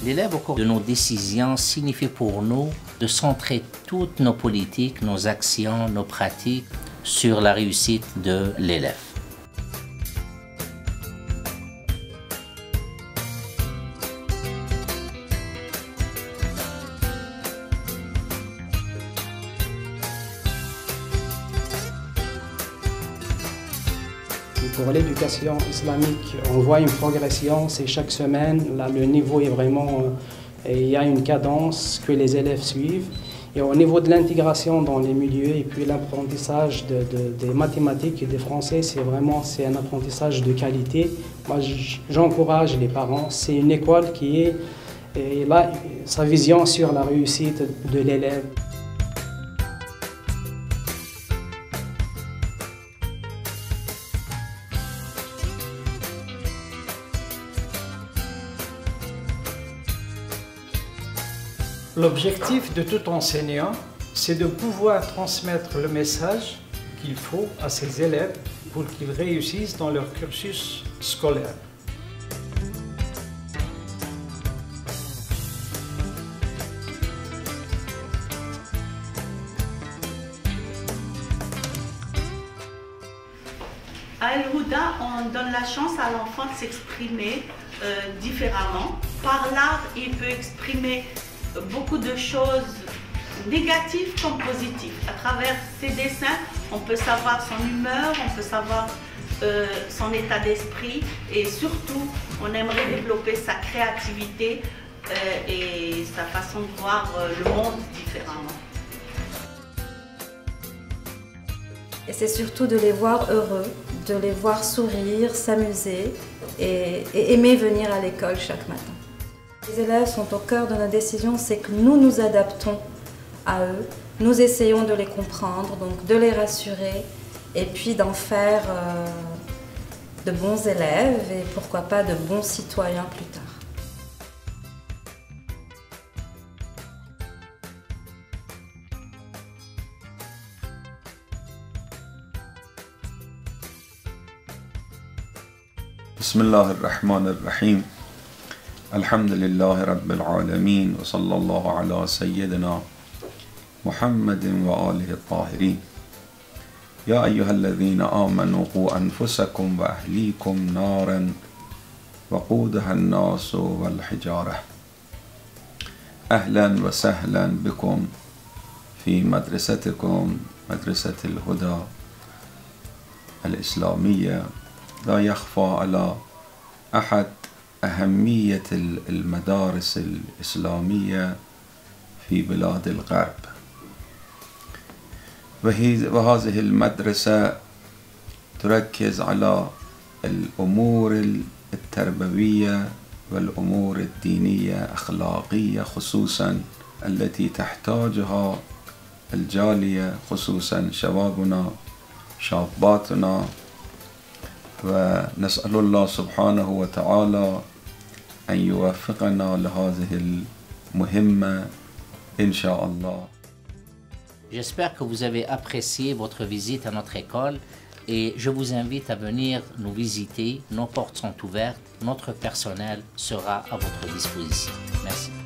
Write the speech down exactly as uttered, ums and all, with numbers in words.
L'élève au cours de nos décisions signifie pour nous de centrer toutes nos politiques, nos actions, nos pratiques sur la réussite de l'élève. Pour l'éducation islamique, on voit une progression, c'est chaque semaine, là le niveau est vraiment, euh, il y a une cadence que les élèves suivent. Et au niveau de l'intégration dans les milieux et puis l'apprentissage de, de, des mathématiques et des français, c'est vraiment c'est un apprentissage de qualité. Moi j'encourage les parents, c'est une école qui est, et là, sa vision sur la réussite de l'élève. L'objectif de tout enseignant, c'est de pouvoir transmettre le message qu'il faut à ses élèves pour qu'ils réussissent dans leur cursus scolaire. À El Houda, on donne la chance à l'enfant de s'exprimer euh, différemment. Par l'art, il peut exprimer beaucoup de choses négatives comme positives. À travers ses dessins, on peut savoir son humeur, on peut savoir euh, son état d'esprit et surtout, on aimerait développer sa créativité euh, et sa façon de voir euh, le monde différemment. Et c'est surtout de les voir heureux, de les voir sourire, s'amuser et, et aimer venir à l'école chaque matin. Les élèves sont au cœur de nos décisions, c'est que nous nous adaptons à eux, nous essayons de les comprendre, donc de les rassurer et puis d'en faire euh, de bons élèves et pourquoi pas de bons citoyens plus tard. Bismillahirrahmanirrahim. Alhamdulillahi Rabbil Alameen wa sallallahu ala sayyidina Muhammadin wa alihi tahirin. Ya ayyuhalladhina amanu qu anfusakum wa ahlikum naran wa qudaha an-nasu wal hijarah. Ahlan wa sahlan bikum fi madrasatikum madrasat al-Huda al-Islamiyya. لا يخفى على أحد أهمية المدارس الإسلامية في بلاد الغرب، وهذه المدرسة تركز على الأمور التربوية والأمور الدينية أخلاقية خصوصا التي تحتاجها الجالية خصوصا شبابنا شاباتنا. ونسأل الله سبحانه وتعالى أن يوفقنا لهذه المهمة إن شاء الله. J'espère que vous avez apprécié votre visite à notre école et je vous invite à venir nous visiter. Nos portes sont ouvertes, notre personnel sera à votre disposition. Merci.